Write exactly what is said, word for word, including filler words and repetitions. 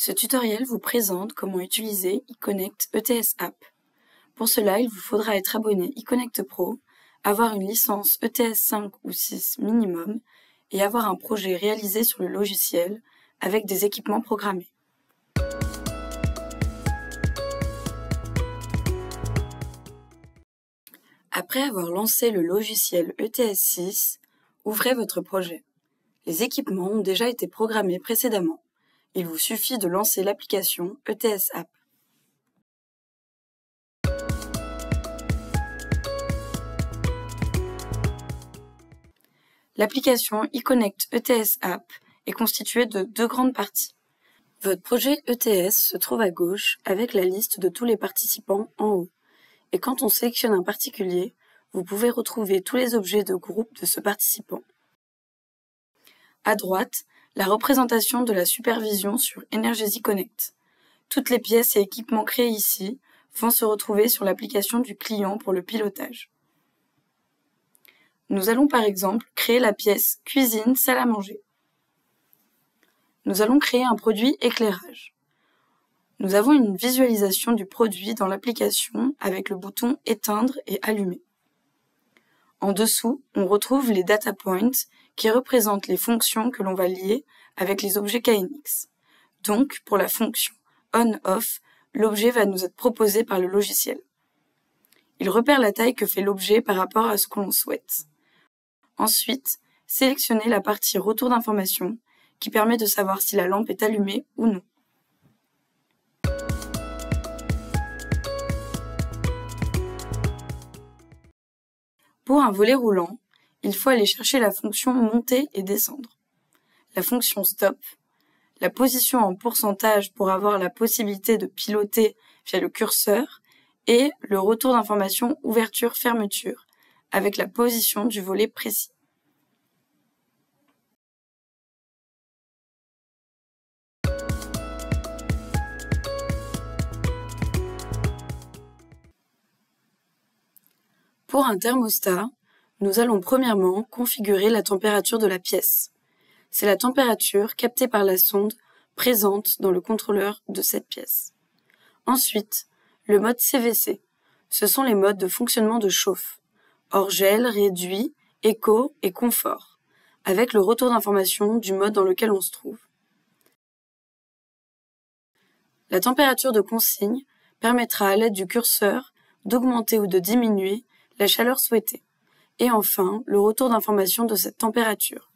Ce tutoriel vous présente comment utiliser iConnect E T S App. Pour cela, il vous faudra être abonné iConnect Pro, avoir une licence E T S cinq ou six minimum et avoir un projet réalisé sur le logiciel avec des équipements programmés. Après avoir lancé le logiciel E T S six, ouvrez votre projet. Les équipements ont déjà été programmés précédemment. Il vous suffit de lancer l'application E T S App. L'application iConnect E T S App est constituée de deux grandes parties. Votre projet E T S se trouve à gauche avec la liste de tous les participants en haut. Et quand on sélectionne un particulier, vous pouvez retrouver tous les objets de groupe de ce participant. À droite, la représentation de la supervision sur Energeasy Connect. Toutes les pièces et équipements créés ici vont se retrouver sur l'application du client pour le pilotage. Nous allons par exemple créer la pièce cuisine salle à manger. Nous allons créer un produit éclairage. Nous avons une visualisation du produit dans l'application avec le bouton éteindre et allumer. En dessous, on retrouve les data points qui représentent les fonctions que l'on va lier avec les objets K N X. Donc, pour la fonction on-off, l'objet va nous être proposé par le logiciel. Il repère la taille que fait l'objet par rapport à ce que l'on souhaite. Ensuite, sélectionnez la partie retour d'information qui permet de savoir si la lampe est allumée ou non. Pour un volet roulant, il faut aller chercher la fonction monter et descendre, la fonction stop, la position en pourcentage pour avoir la possibilité de piloter via le curseur et le retour d'information ouverture-fermeture avec la position du volet précis. Pour un thermostat, nous allons premièrement configurer la température de la pièce. C'est la température captée par la sonde présente dans le contrôleur de cette pièce. Ensuite, le mode C V C. Ce sont les modes de fonctionnement de chauffe, hors gel, réduit, éco et confort, avec le retour d'information du mode dans lequel on se trouve. La température de consigne permettra à l'aide du curseur d'augmenter ou de diminuer la chaleur souhaitée. Et enfin, le retour d'information de cette température.